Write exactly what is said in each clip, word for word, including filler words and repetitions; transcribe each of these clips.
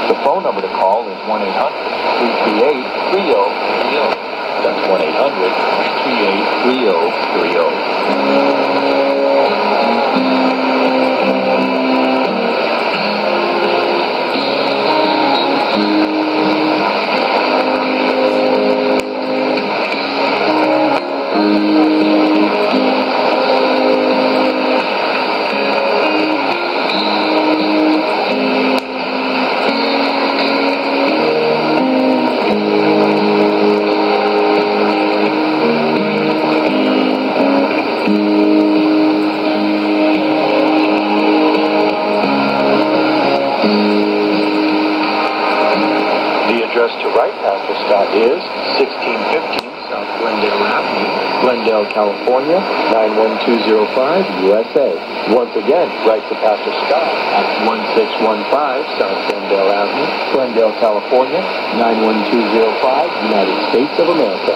The phone number to call is one eight hundred, three three eight, three oh three oh. That's one eight hundred, three three eight, three oh three oh. To write Pastor Scott is sixteen fifteen South Glendale Avenue, Glendale, California, nine one two zero five, U S A. Once again, write to Pastor Scott at one six one five South Glendale Avenue, Glendale, California, nine one two zero five, United States of America.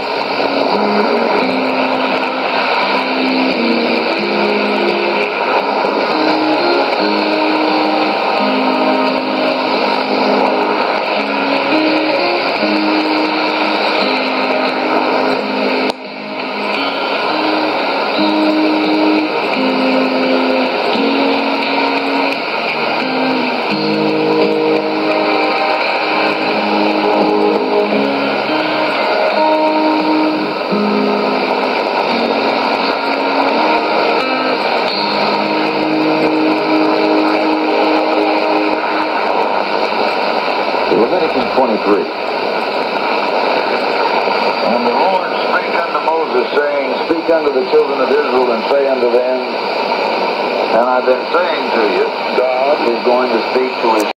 Leviticus twenty-three. And the Lord spake unto Moses, saying, Speak unto the children of Israel, and say unto them, and I've been saying to you, God is going to speak to his